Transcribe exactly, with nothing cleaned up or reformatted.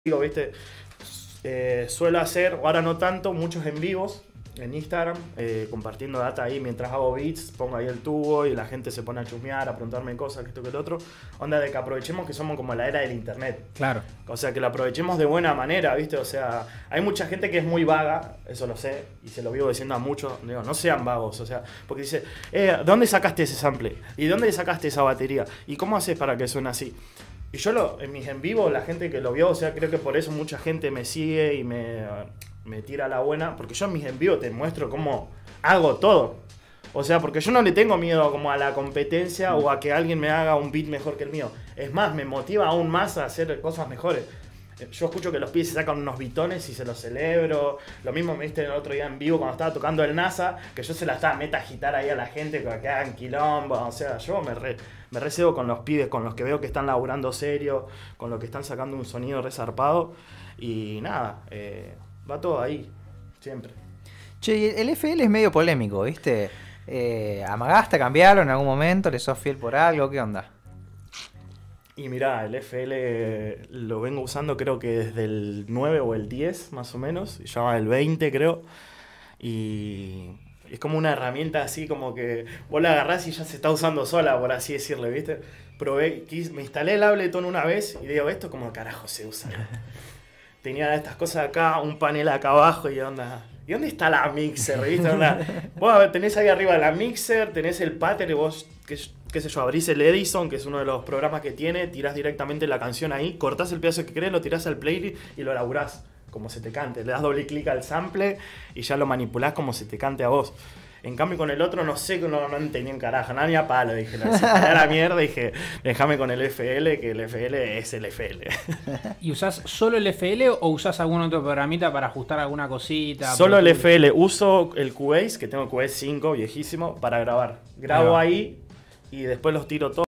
digo, ¿viste? Eh, suelo hacer, ahora no tanto, muchos en vivos en Instagram, eh, compartiendo data ahí mientras hago beats, pongo ahí el tubo y la gente se pone a chusmear, a preguntarme cosas, que esto que el otro. Onda de que aprovechemos que somos como la era del internet. Claro. O sea, que lo aprovechemos de buena manera, ¿viste? O sea, hay mucha gente que es muy vaga, eso lo sé, y se lo vivo diciendo a muchos. Digo, no sean vagos, o sea, porque dice, eh, ¿de dónde sacaste ese sample? ¿Y de dónde sacaste esa batería? ¿Y cómo haces para que suene así? Y yo lo, en mis en vivo, la gente que lo vio, o sea, creo que por eso mucha gente me sigue y me, me tira la buena, porque yo en mis en vivo te muestro cómo hago todo. O sea, porque yo no le tengo miedo como a la competencia o a que alguien me haga un beat mejor que el mío. Es más, me motiva aún más a hacer cosas mejores. Yo escucho que los pibes se sacan unos bitones y se los celebro. Lo mismo me viste el otro día en vivo cuando estaba tocando el NASA, que yo se la estaba meta a agitar ahí a la gente que hagan quilombo. O sea, yo me re, me recebo con los pibes, con los que veo que están laburando serio, con los que están sacando un sonido resarpado. Y nada, eh, va todo ahí, siempre. Che, el F L es medio polémico, ¿viste? Eh, ¿Amagaste a cambiarlo en algún momento? ¿Le sos fiel por algo? ¿Qué onda? Y mirá, el F L lo vengo usando creo que desde el nueve o el diez más o menos, ya va el veinte creo, y es como una herramienta así como que vos la agarrás y ya se está usando sola, por así decirle, ¿viste? Probé, quis, me instalé el Ableton una vez y digo, ¿esto cómo carajo se usa? Tenía estas cosas acá, un panel acá abajo y onda... ¿Y dónde está la mixer? ¿Viste? Onda, vos tenés ahí arriba la mixer, tenés el pattern y vos, qué, qué sé yo, abrís el Edison, que es uno de los programas que tiene, tirás directamente la canción ahí, cortás el pedazo que querés, lo tirás al playlist y lo laburás como se te cante. Le das doble clic al sample y ya lo manipulás como se te cante a vos. En cambio con el otro no sé, no, no entendí un carajo, nada ni a palo, dije, no, se me da la mierda, dije, déjame con el F L, que el F L es el F L. ¿Y usás solo el F L o usás algún otro programita para ajustar alguna cosita? Solo el F L, uso el Cubase, que tengo Cubase cinco, viejísimo, para grabar. Grabo ahí y después los tiro todos.